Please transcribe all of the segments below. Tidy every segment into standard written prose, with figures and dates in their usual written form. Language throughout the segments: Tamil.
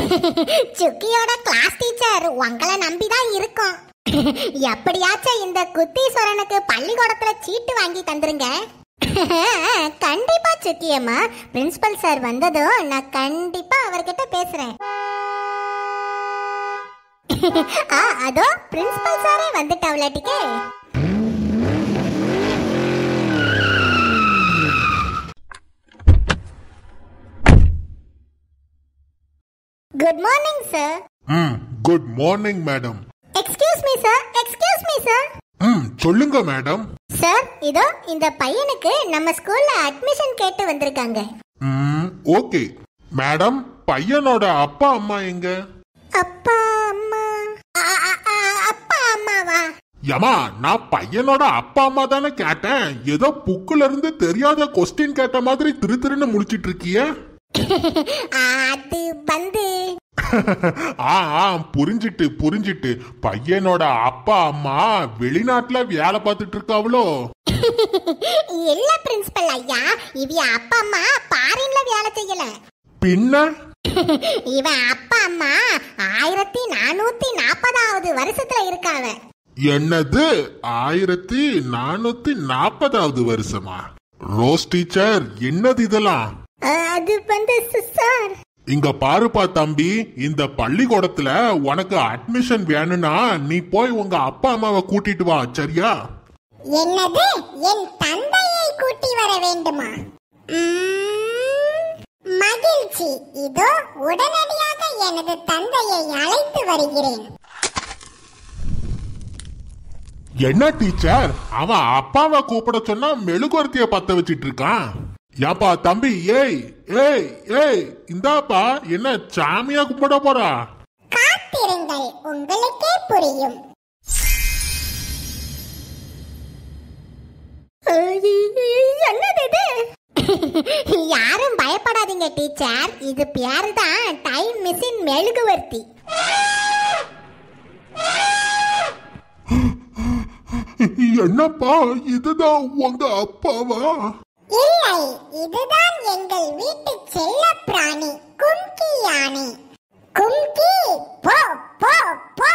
சுக்கியோட கிளாஸ் டீச்சர் உங்களை நம்பிதான் இருக்கோம். எப்படியாச்சும் இந்த குத்தீஸ்வரனுக்கு பள்ளிக்கூடத்துல சீட்டு வாங்கி தந்துருங்க. கண்டிப்பா சுக்கியம்மா, பிரின்சிபல் சார் வந்ததும் நான் கண்டிப்பா அவர்கிட்ட பேசுறேன். அதோ பிரின்சிபல் சாரே வந்துட்டாவளாட்டிக்கே. Good morning sir. Good morning madam. Excuse me sir, excuse me sir. சொல்லுங்க மேடம். சார், இதோ இந்த பையனுக்கு நம்ம ஸ்கூல்ல அட்மிஷன் கேட்டு வந்திருக்காங்க. ஓகே மேடம், பையனோட அப்பா அம்மா எங்க? அப்பா அம்மா? அப்பா அம்மாவா? யமா, நான் பையனோட அப்பா அம்மா தானே கேட்டேன். ஏதோ புக்குல இருந்து தெரியாத கொஸ்டின் கேட்ட மாதிரி திருன்னு முழிச்சிட்டு இருக்கிய. அது வந்து புரிஞ்சிட்டு பையனோட அப்பா அம்மா வெளிநாட்டுல வேலை பார்த்துட்டு இருக்காவளோ? இல்ல பிரின்சிபல் ஐயா, இவ அப்பா அம்மா பாரின்ல வேலை செய்யல. பின்ன இவன் அப்பா அம்மா 1440வது வருஷத்துல இருக்காவ. என்னது 1440வது வருஷமா? ரோஸ் டீச்சர், என்னது இதெல்லாம்? அது வந்து சார், இங்க பாருப்பா தம்பி, இந்த பள்ளிக்கூடத்துல உனக்கு அட்மிஷன் வேணும்னா நீ போய் உங்க அப்பா அம்மாவை கூட்டிட்டு வா, சரியா? என்னது, என் தந்தையை கூட்டி வர வேண்டுமா? மகிழ்ச்சி, இதோ உடனடியாக எனது தந்தையை அழைத்து வருகிறேன். என்ன டீச்சர், அவன் அப்பாவை கூப்பிட சொன்னா மெழுகுவர்த்திய பத்த வச்சிட்டு இருக்கான். யாப்பா தம்பி, ஏய் ஏய் ஏய், இந்தாப்பா, என்ன சாமியா கும்பிட போறா? காத்திருங்கள், உங்களுக்கே புரியும். என்னது இது? யாரும் பயப்படாதீங்க டீச்சர், இது பேரு தான் டைம் மிஷின் மெழுகுவர்த்தி. என்னப்பா, இதுதான் உங்க அப்பாவா? இல்லை, இதுதான் எங்கள் வீட்டு செல்ல பிராணி கும்கி யானை. கும்கி, போ போ போ.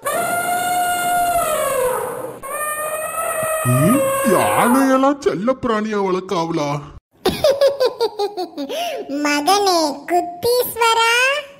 யானையெல்லாம் செல்ல பிராணியா வளர்க்காவளா? மகனே குத்தீஸ்வரா,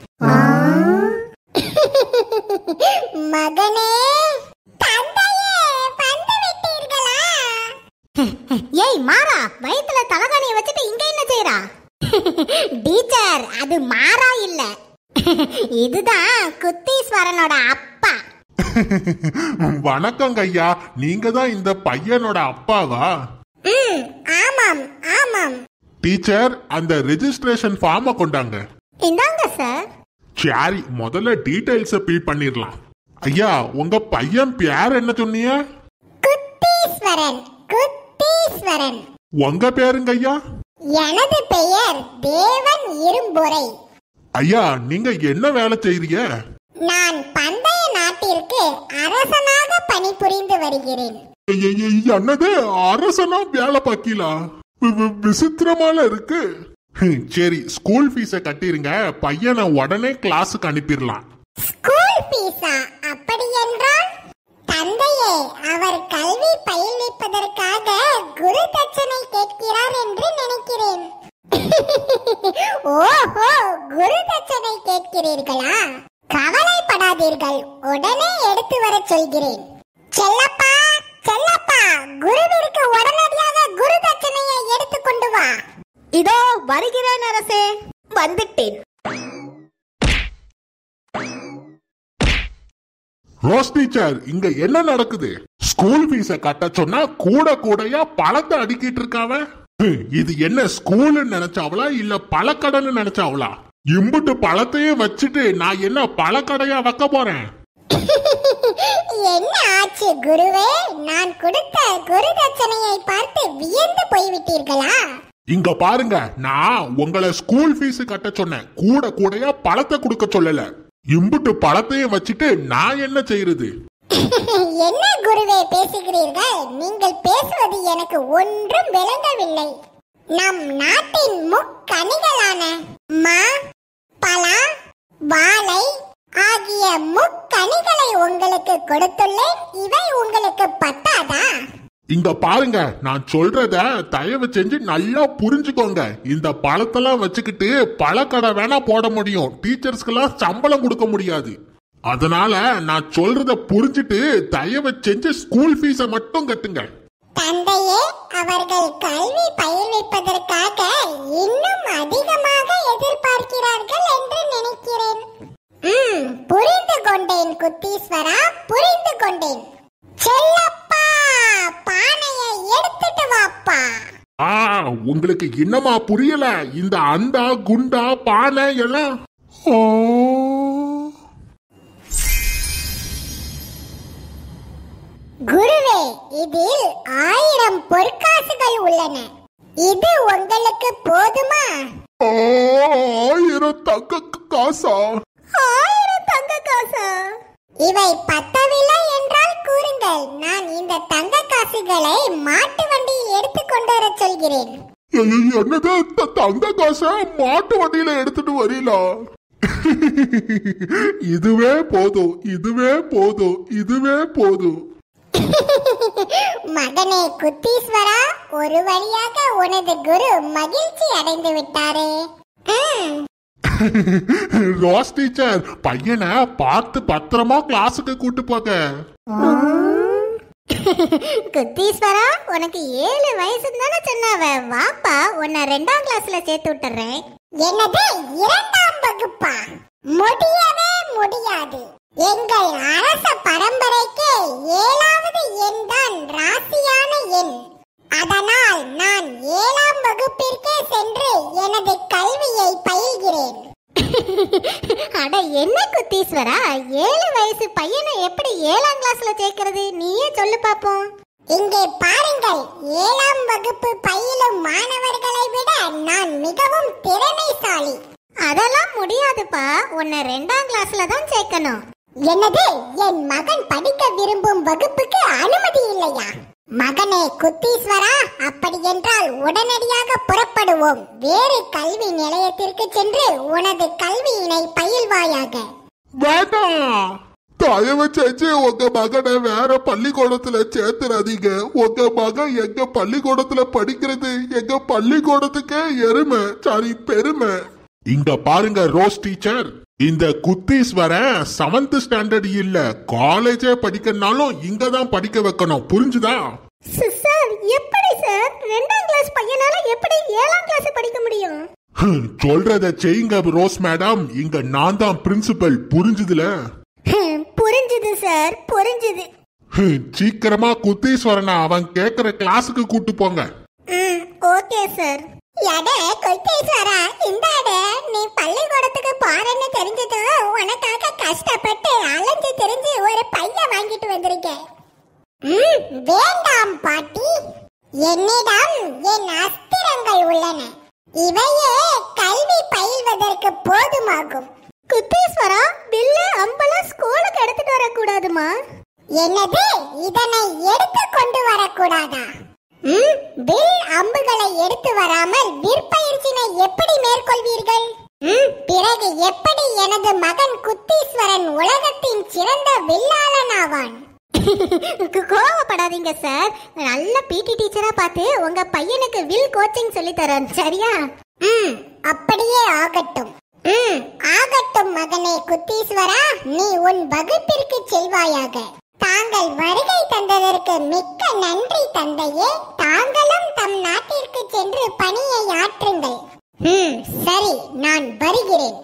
மகனே, தந்தையே வந்து விட்டீர்களா? ஏய் மாறா, வயித்துல தலகாணியை வச்சுட்டு இங்க என்ன செய்யறா? டீச்சர், அது மாறா இல்ல, இதுதான் குத்தீஸ்வரனோட அப்பா. வணக்கங்க ஐயா, நீங்க தான் இந்த பையனோட அப்பாவா? ஆமாம் ஆமாம். டீச்சர், அந்த ரெஜிஸ்ட்ரேஷன் ஃபார்மை கொண்டாங்க. இந்தாங்க சார். சரி, முதல்ல டீடைல்ஸ் ஃபில் பண்ணிரலாம். ஐயா, உங்க பையன் பேர் என்ன சொன்னீங்க? குத்தீஸ்வரன். குத்தீஸ்வரன். உங்க பேருங்க ஐயா? எனது பெயர் தேவன் இரும்புரை. ஐயா, நீங்க என்ன வேலை செய்றீங்க? நான் பண்டைய நாட்டிற்கு அரசனாக பணிபுரிந்து வருகிறேன். என்னது, அரசனா வேலை பார்க்கலா? விசித்திரமால இருக்கு. சரி, ஸ்கூல் ஃபீஸ கட்டிருங்க, பையனை உடனே கிளாஸுக்கு அனுப்பிடலாம். ஸ்கூல் ஃபீஸா? அப்படி என்றால் தந்தையே, அவர் கல்வி பயில்விப்பதற்காக குரு தட்சணை கேட்கிறார் என்று நினைக்கிறேன். ஓஹோ, குரு தட்சணை கேட்கிறீர்களா? கவலைப்படாதீர்கள், உடனே எடுத்து வர சொல்கிறேன். செல்லப்பா, செல்லப்பா, குருவிற்கு உடனடியாக குரு தட்சணையை எடுத்து கொண்டு வா. இதோ வருகிறேன் அரசே, வந்துட்டேன். ரோஸ் டீச்சர், இங்க என்ன நடக்குது? ஸ்கூல் ஃபீஸ கட்ட சொன்னா கூடையா பழத்தை அடுக்கிட்டு இருக்காவ. இது என்ன ஸ்கூல் நினைச்சாவளா இல்ல பழக்கடைன்னு நினைச்சாவளா? இம்புட்டு பழத்தையே வச்சுட்டு நான் என்ன பழக்கடையா வைக்க போறேன்? என்ன ஆச்சு குருவே? நான் கொடுத்த குரு தட்சணையை பார்த்து வியந்து போய்விட்டீர்களா? இங்க பாருங்க, நான் உங்களை ஸ்கூல் ஃபீஸ் கட்ட சொன்னேன், கூடையா பழத்தை கொடுக்க சொல்லல. இம்புட்டு பழத்தையும் வச்சுட்டு நான் என்ன செய்யறது? என்ன குருவே பேசுகிறீர்கள்? நீங்கள் பேசுவது எனக்கு ஒன்றும் விளங்கவில்லை. நம் நாட்டின் முக்கனிகளான மா, பலா, வாழை ஆகிய முக்கனிகளை உங்களுக்கு கொடுத்துள்ளேன். இவை உங்களுக்கு பத்தாதா? இங்க பாருங்க, நான் சொல்றத தயவு செஞ்சு நல்லா புரிஞ்சுக்கோங்க. இந்த பழத்தெல்லாம் வச்சுக்கிட்டு பழக்கடை வேணா போட முடியும், டீச்சர்ஸ்க்கெல்லாம் சம்பளம் கொடுக்க முடியாது. அதனால நான் சொல்றத புரிஞ்சுட்டு தயவு செஞ்சு ஸ்கூல் ஃபீஸ மட்டும் கட்டுங்க. தந்தையே, அவர்கள் கல்வி பயிர்விப்பதற்காக இன்னும் அதிகமாக எதிர்பார்க்கிறார்கள் என்று நினைக்கிறேன். புரிந்து கொண்டேன் குத்தீஸ்வரா, புரிந்து கொண்டேன். செல்லப்பா, பானையை எடுத்துட்டு வாப்பா. உங்களுக்கு என்னமா புரியல? இந்த அண்டா குண்டா பானை எல்லாம் குருவே, இதில் 1000 பொற்காசுகள் உள்ளன. இது உங்களுக்கு போதுமா? 1000 தங்க காசா? 1000 தங்க காசா? இவை பத்தவில்லை என்றால் கூறுங்கள். நான் இந்த தங்க காசுகளை மாட்டு வண்டியில் எடுத்து கொண்டு வர சொல்கிறேன். என்னது, தங்க காசை மாட்டு வண்டியில எடுத்துட்டு வரீங்களா? இதுவே போதும், இதுவே போதும், இதுவே போதும். மகனே குத்தீஸ்வரா, ஒரு வழியாக உனது குரு மகிழ்ச்சி அடைந்து விட்டாரே. ரோஸ் டீச்சர், பையனை பார்த்து பத்திரமா கிளாஸுக்கு கூட்டு போக. குத்தீஸ்வரா, உனக்கு 7 வயசு தானே சொன்னாவ. வாப்பா, உன்னை 2ஆம் கிளாஸ்ல சேர்த்து விட்டுறேன். என்னது, 2ஆம் வகுப்பா? முடியவே முடியாது. எங்கள் அரச பரம்பரைக்கு 7வது எண் தான் ராசியான எண். அதனால் நான் 7ஆம் வகுப்பிற்கே சென்று எனது கல்வியை பயில்கிறேன். அட என்ன குத்தீஸ்வரா, 7 வயசு பையனை எப்படி 7ஆம் கிளாஸ்ல சேர்க்கிறது? நீயே சொல்லு பாப்போம். இங்கே பாருங்கள், 7ஆம் வகுப்பு பயிலும் மாணவர்களை விட நான் மிகவும் திறமைசாலி. அதெல்லாம் முடியாதுப்பா, உன்னை 2ஆம் கிளாஸ்ல தான் சேர்க்கணும். என்னது, என் மகன் படிக்க விரும்பும் வகுப்புக்கு அனுமதி இல்லையா? மகனே குத்தீஸ்வரா, அப்படி என்றால் உடனடியாக புறப்படுவோம். வேறு கல்வி நிலையத்திற்கு சென்று உனது கல்வியினை பயில்வாயாக. வேண்டாம், தயவு செஞ்சு உங்க மகனை வேற பள்ளிக்கூடத்துல சேர்த்துறாதீங்க. உங்க மகன் எங்க பள்ளிக்கூடத்துல படிக்கிறது எங்க பள்ளிக்கூடத்துக்கே எருமை, சாரி பெருமை. இங்க பாருங்க ரோஸ் டீச்சர், இந்த குத்தீஸ்வரன் 7th ஸ்டாண்டர்ட் இல்ல, காலேஜே படிக்கனாலும் இங்க தான் படிக்க வைக்கணும், புரிஞ்சுதா? சார், எப்படி சார் 2ஆம் கிளாஸ் பையனால எப்படி 7ஆம் கிளாஸ் படிக்க முடியும்? சொல்றத செய்யுங்க ரோஸ் மேடம், இங்க நான் தான் பிரின்சிபல், புரிஞ்சுதுல? புரிஞ்சுது சார், புரிஞ்சுது. சீக்கிரமா குத்தீஸ்வரனை அவன் கேக்குற கிளாஸுக்கு கூட்டு போங்க. Okay sir. எடே குத்தீஸ்வரா, இந்தாடே, நீ பள்ளிக்கூடத்துக்கு போறேன்னு தெரிஞ்சது உனக்காக கஷ்டப்பட்டு அலைஞ்சு தெரிஞ்சு ஒரு பைய வாங்கிட்டு வந்திருக்கேன். வேண்டாம் பாட்டி, என்னிடம் என் அஸ்திரங்கள் உள்ளன. இவையே கல்வி பயில்வதற்கு போதுமாகும். குத்தீஸ்வரா, பில்லு அம்பலம் ஸ்கூலுக்கு எடுத்துட்டு வரக்கூடாதுமா? என்னது, இதனை எடுத்து கொண்டு வரக்கூடாதா? வில் அம்புகளை எடுத்து வராமல் விற்பயிற்சினை எப்படி மேற்கொள்வீர்கள்? பிறகு எப்படி எனது மகன் குத்தீஸ்வரன் உலகத்தின் சிறந்த வில்லாளன் ஆவான்? கோவப்படாதீங்க சார், நல்ல பிடி டீச்சரா பார்த்து உங்க பையனுக்கு வில் கோச்சிங் சொல்லி தரேன், சரியா? அப்படியே ஆகட்டும். ஆகட்டும் மகனே குத்தீஸ்வரா, நீ உன் வகுப்பிற்கு செல்வாயாக. தாங்கள் வருகை தந்ததற்கு மிக்க நன்றி தந்தையே. தாங்களும் தம் நாட்டிற்கு சென்று பணியை ஆற்றுங்கள். சரி, நான் வருகிறேன்.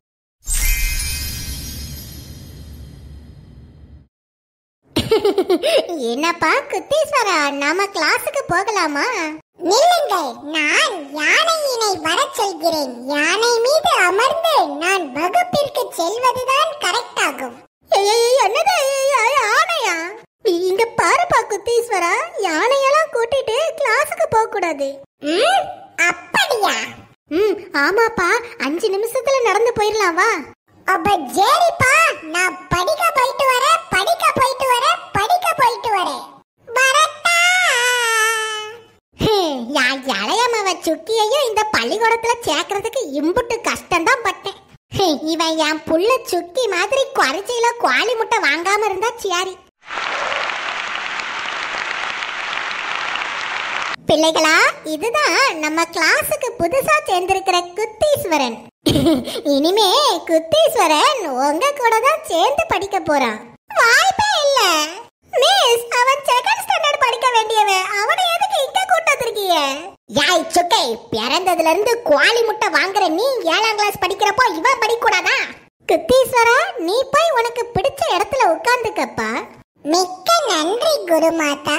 என்னப்பா குத்தீஸ்வரா, நாம கிளாஸுக்கு போகலாமா? நில்லுங்கள், நான் யானையினை வரச் சொல்கிறேன். யானை மீது அமர்ந்து நான் வகுப்பிற்கு செல்வதுதான் கரெக்ட் ஆகும். என்னது யானையா? இங்க பாருப்பா குத்தீஸ்வரா, யானையெல்லாம் கூட்டிட்டு கிளாஸுக்கு போக கூடாது. அப்படியா? ஆமாப்பா, 5 நிமிஷத்துல நடந்து போயிடலாம், வா. அப்ப சரிப்பா, நான் படிக்க போயிட்டு வரேன், படிக்க போயிட்டு வரேன், படிக்க போயிட்டு வரேன். வரட்டா? இளையமாவ சுக்கியையும் இந்த பள்ளிக்கூடத்துல சேர்க்கறதுக்கு இம்புட்டு கஷ்டம் தான் பட்டேன். இவன் என் புள்ள சுக்கி மாதிரி குறைச்சியில குவாலி முட்டை வாங்காம இருந்தா சியாரி. பிள்ளைகளா, இதுதான் நம்ம கிளாஸுக்கு புதுசா சேர்ந்திருக்கிற குத்தீஸ்வரன். இனிமே குத்தீஸ்வரன் உங்க கூட தான் சேர்ந்து படிக்க போறான். வாய்ப்பே இல்ல மிஸ், அவன் செகண்ட் ஸ்டாண்டர்ட் படிக்க வேண்டியவன். அவனை எதுக்கு இங்க கூட்டி வந்திருக்கீங்க? யாய் சுக்கை, பிறந்ததுல இருந்து குவாலி முட்டை வாங்குற நீ 7ஆம் கிளாஸ் படிக்கிறப்போ இவன் படிக்க கூடாதா? குத்தீஸ்வரா, நீ போய் உனக்கு பிடிச்ச இடத்துல உட்கார்ந்துக்கப்பா. மிக்க நன்றி குருமாதா.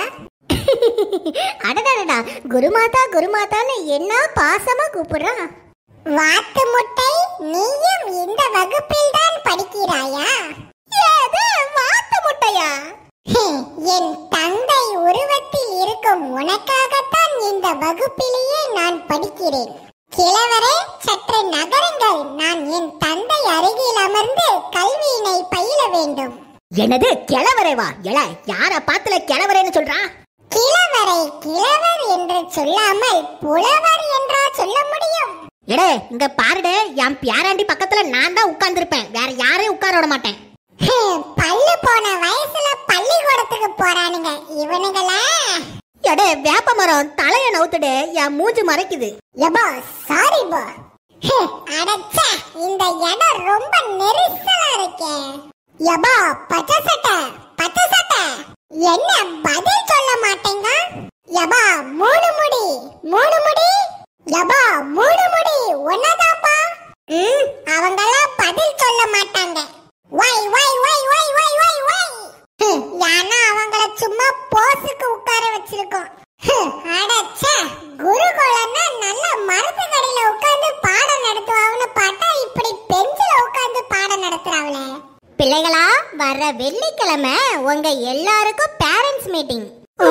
அடடடடா, குருமாதா குருமாதான்னு என்ன பாசமா கூப்பிடுறான். வாத்து முட்டை, நீயும் இந்த வகுப்பில் தான் படிக்கிறாயா? ஏது வாத்து முட்டையா? என் தந்தை உருவத்தில் இருக்கும் உனக்காகத்தான் இந்த வகுப்பிலேயே நான் படிக்கிறேன். கிழவரே, சற்று நகருங்கள். நான் என் தந்தை அருகில் அமர்ந்து கல்வியினை பயில வேண்டும். என்னது கிழவரே? வா எல, யார பாத்துல கிழவரேன்னு சொல்றா? கிழவரை கிழவர் என்று சொல்லாமல் புலவர் என்றா சொல்ல முடியும்? எடே, இங்க பாருடே, என் பேராண்டி பக்கத்துல நான் தான் உட்கார்ந்துருப்பேன், வேற யாரையும் உட்கார விட மாட்டேன். பல்லு போன வயசுல பள்ளிக்கூடத்துக்கு போறானுங்க இவனுங்களா. எடே, வேப்ப மரம் தலைய நவுத்துடே, என் மூஞ்சி மறைக்குது. யப்பா சாரி பா. அடச்சே, இந்த இடம் ரொம்ப நெரிசலா இருக்கே. யப்பா பச்சை சட்டை, பச்சை சட்டை, என்ன பதில் சொல்ல மாட்டேங்க? யப்பா மூணு முடி, மூணு முடி, யப்பா மூணு முடி ஒன்னதாப்பா. அவங்கெல்லாம் பதில் சொல்ல மாட்டாங்க. வை வை வை வை வை வை வை. யானா அவங்கள சும்மா போஸுக்கு உட்கார வச்சிருக்கோம். அடச்சே, குருகுலம்னா நல்ல மரத்து கடையில உட்கார்ந்து பாடம் நடத்துவாங்கன்னு பார்த்தா இப்படி பெஞ்சில உட்கார்ந்து பாடம் நடத்துறாங்களே. பிள்ளைகளா, வர வெள்ளிக்கிழமை உங்க எல்லாருக்கும் பேரண்ட்ஸ் மீட்டிங்.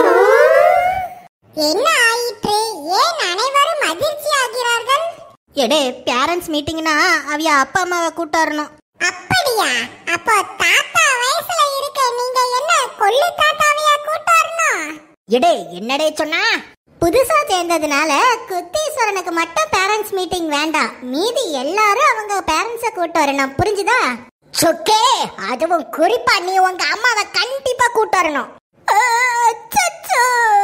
என்ன ஆயிற்று? ஏன் அனைவரும் அதிர்ச்சி ஆகிறார்கள்? எடே, பேரண்ட்ஸ் மீட்டிங்னா அவிய அப்பா அம்மாவை கூட்டு வரணும். அப்படியா? அப்போ தாத்தா வயசுல இருக்க நீங்க என்ன கொள்ளு தாத்தாவையா கூட்டு வரணும்? எடே, என்னடே சொன்னா? புதுசா சேர்ந்ததுனால குத்தீஸ்வரனுக்கு மட்டும் பேரண்ட்ஸ் மீட்டிங் வேண்டாம், மீதி எல்லாரும் அவங்க பேரண்ட்ஸை கூட்டு வரணும். புரிஞ்சுதா? சொக்கே, அதுவும் குறிப்பா நீ உங்க அம்மாவை கண்டிப்பா கூட்டு வரணும். அச்சச்சோ.